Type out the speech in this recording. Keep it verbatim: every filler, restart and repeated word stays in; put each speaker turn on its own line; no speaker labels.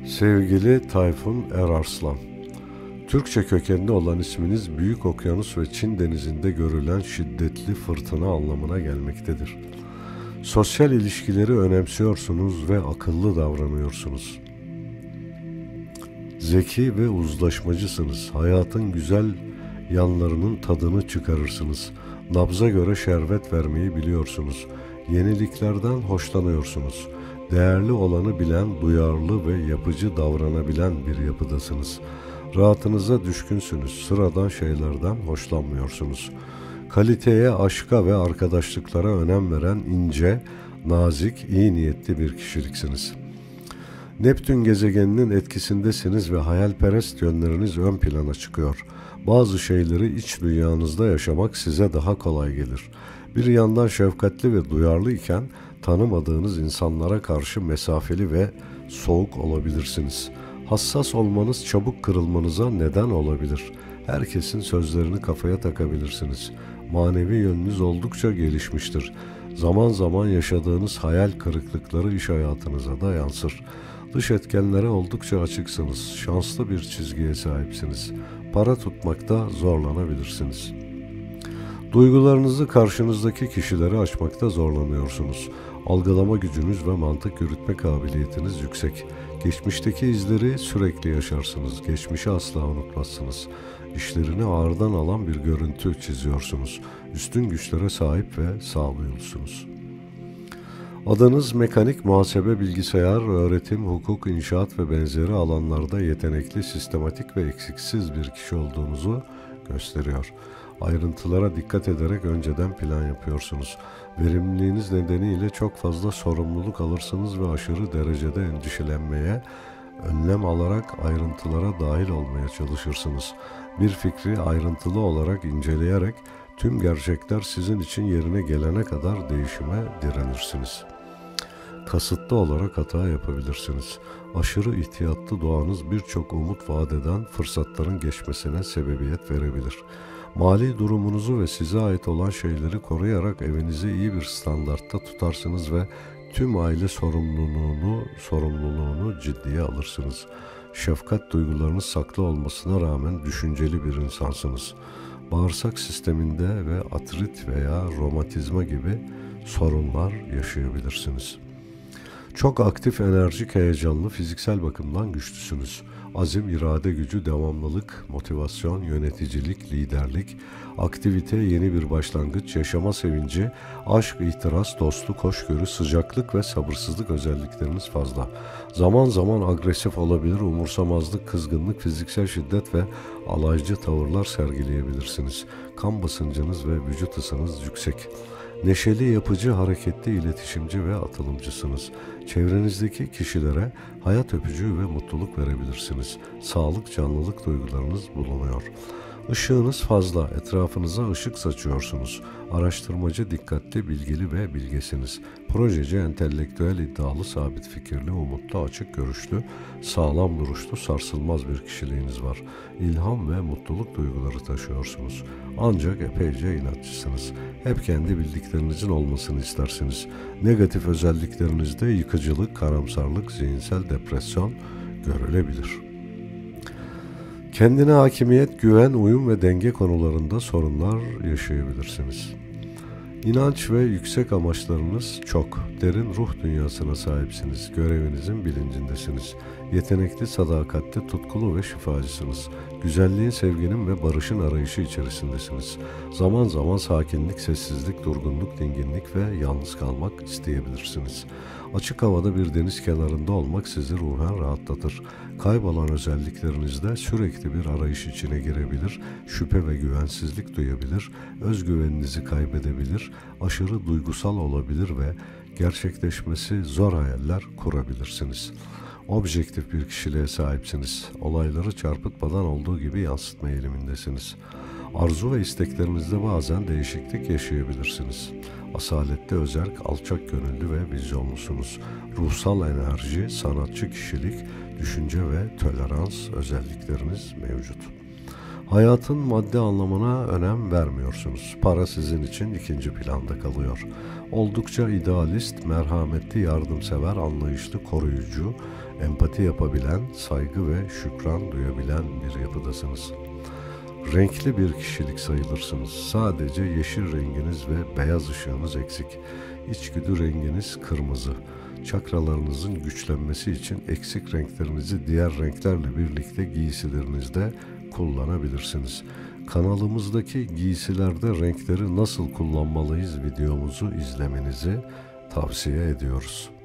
Sevgili Tayfun Erarslan, Türkçe kökenli olan isminiz Büyük Okyanus ve Çin denizinde görülen şiddetli fırtına anlamına gelmektedir. Sosyal ilişkileri önemsiyorsunuz ve akıllı davranıyorsunuz. Zeki ve uzlaşmacısınız. Hayatın güzel yanlarının tadını çıkarırsınız. Nabza göre şerbet vermeyi biliyorsunuz. Yeniliklerden hoşlanıyorsunuz. Değerli olanı bilen, duyarlı ve yapıcı davranabilen bir yapıdasınız. Rahatınıza düşkünsünüz. Sıradan şeylerden hoşlanmıyorsunuz. Kaliteye, aşka ve arkadaşlıklara önem veren ince, nazik, iyi niyetli bir kişiliksiniz. Neptün gezegeninin etkisindesiniz ve hayalperest yönleriniz ön plana çıkıyor. Bazı şeyleri iç dünyanızda yaşamak size daha kolay gelir. Bir yandan şefkatli ve duyarlı iken tanımadığınız insanlara karşı mesafeli ve soğuk olabilirsiniz. Hassas olmanız çabuk kırılmanıza neden olabilir. Herkesin sözlerini kafaya takabilirsiniz. Manevi yönünüz oldukça gelişmiştir. Zaman zaman yaşadığınız hayal kırıklıkları iş hayatınıza da yansır. Dış etkenlere oldukça açıksınız. Şanslı bir çizgiye sahipsiniz. Para tutmakta zorlanabilirsiniz. Duygularınızı karşınızdaki kişilere açmakta zorlanıyorsunuz. Algılama gücünüz ve mantık yürütme kabiliyetiniz yüksek. Geçmişteki izleri sürekli yaşarsınız. Geçmişi asla unutmazsınız. İşlerini ağırdan alan bir görüntü çiziyorsunuz. Üstün güçlere sahip ve sağluyulusunuz. Adınız mekanik, muhasebe, bilgisayar, öğretim, hukuk, inşaat ve benzeri alanlarda yetenekli, sistematik ve eksiksiz bir kişi olduğunuzu gösteriyor. Ayrıntılara dikkat ederek önceden plan yapıyorsunuz. Verimliliğiniz nedeniyle çok fazla sorumluluk alırsınız ve aşırı derecede endişelenmeye, önlem alarak ayrıntılara dahil olmaya çalışırsınız. Bir fikri ayrıntılı olarak inceleyerek tüm gerçekler sizin için yerine gelene kadar değişime direnirsiniz. Kasıtlı olarak hata yapabilirsiniz. Aşırı ihtiyatlı doğanız birçok umut vaat eden fırsatların geçmesine sebebiyet verebilir. Mali durumunuzu ve size ait olan şeyleri koruyarak evinizi iyi bir standartta tutarsınız ve tüm aile sorumluluğunu, sorumluluğunu ciddiye alırsınız. Şefkat duygularınız saklı olmasına rağmen düşünceli bir insansınız. Bağırsak sisteminde ve artrit veya romatizma gibi sorunlar yaşayabilirsiniz. Çok aktif, enerjik, heyecanlı, fiziksel bakımdan güçlüsünüz. Azim, irade gücü, devamlılık, motivasyon, yöneticilik, liderlik, aktivite, yeni bir başlangıç, yaşama sevinci, aşk, ihtiras, dostluk, hoşgörü, sıcaklık ve sabırsızlık özellikleriniz fazla. Zaman zaman agresif olabilir, umursamazlık, kızgınlık, fiziksel şiddet ve alaycı tavırlar sergileyebilirsiniz. Kan basıncınız ve vücut ısınız yüksek. Neşeli, yapıcı, hareketli, iletişimci ve atılımcısınız. Çevrenizdeki kişilere hayat öpücüğü ve mutluluk verebilirsiniz. Sağlık, canlılık duygularınız bulunuyor. Işığınız fazla, etrafınıza ışık saçıyorsunuz. Araştırmacı, dikkatli, bilgili ve bilgesiniz. Projeci, entelektüel, iddialı, sabit fikirli, umutlu, açık görüşlü, sağlam duruşlu, sarsılmaz bir kişiliğiniz var. İlham ve mutluluk duyguları taşıyorsunuz. Ancak epeyce inatçısınız. Hep kendi bildiklerinizin olmasını istersiniz. Negatif özelliklerinizde yıkıcılık, karamsarlık, zihinsel depresyon görülebilir. Kendine hakimiyet, güven, uyum ve denge konularında sorunlar yaşayabilirsiniz. İnanç ve yüksek amaçlarınız çok. Derin ruh dünyasına sahipsiniz. Görevinizin bilincindesiniz. Yetenekli, sadakatli, tutkulu ve şifacısınız. Güzelliğin, sevginin ve barışın arayışı içerisindesiniz. Zaman zaman sakinlik, sessizlik, durgunluk, dinginlik ve yalnız kalmak isteyebilirsiniz. Açık havada bir deniz kenarında olmak sizi ruhen rahatlatır. Kaybolan özelliklerinizde sürekli bir arayış içine girebilir, şüphe ve güvensizlik duyabilir, özgüveninizi kaybedebilir, aşırı duygusal olabilir ve gerçekleşmesi zor hayaller kurabilirsiniz. Objektif bir kişiliğe sahipsiniz. Olayları çarpıtmadan olduğu gibi yansıtma eğilimindesiniz. Arzu ve isteklerinizde bazen değişiklik yaşayabilirsiniz. Asaletli, özerk, alçak gönüllü ve vizyonlusunuz. Ruhsal enerji, sanatçı kişilik, düşünce ve tolerans özellikleriniz mevcut. Hayatın maddi anlamına önem vermiyorsunuz. Para sizin için ikinci planda kalıyor. Oldukça idealist, merhametli, yardımsever, anlayışlı, koruyucu, empati yapabilen, saygı ve şükran duyabilen bir yapıdasınız. Renkli bir kişilik sayılırsınız. Sadece yeşil renginiz ve beyaz ışığınız eksik. İçgüdü renginiz kırmızı. Çakralarınızın güçlenmesi için eksik renklerinizi diğer renklerle birlikte giysilerinizde kullanabilirsiniz. Kanalımızdaki giysilerde renkleri nasıl kullanmalıyız videomuzu izlemenizi tavsiye ediyoruz.